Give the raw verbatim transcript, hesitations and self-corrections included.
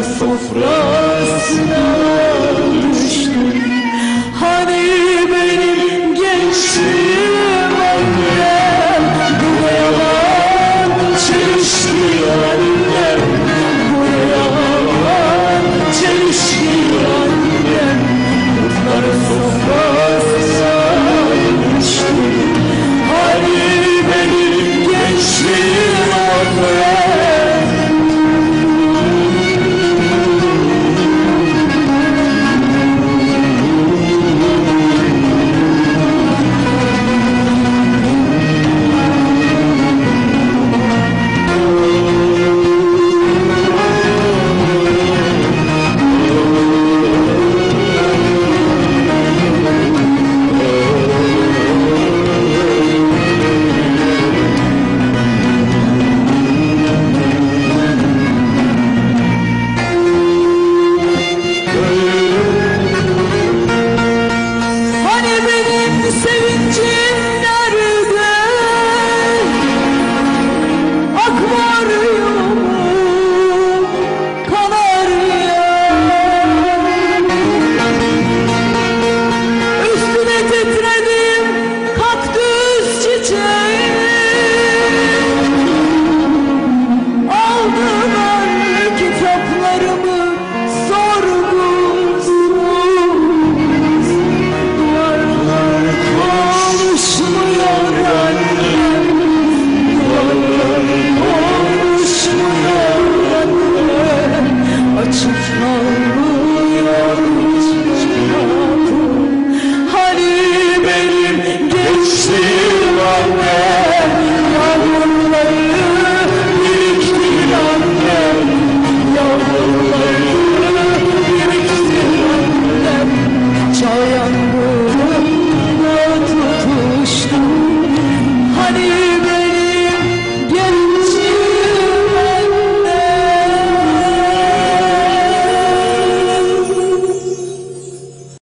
sofrasına düştüm. Hani benim gençliğim annem, bu yalan çelişki annem, bu yalan çelişki annem. Kutlar sofrasına düştüm. Hani benim gençliğim annem. Sevincim nerede? Akvaryum kanarya, üstüne titredim kaktüs çiçeği. Aldılar kitaplarımı sorgusuz. Konuşmuyor annem, duvarlar konuşmuyor annem. Açık kalmıyor kapım. Hani benim gençliğim annem, yağmurları biriktir annem, yağmurları biriktir annem. Çağ yağmuruna tutuştum. Hani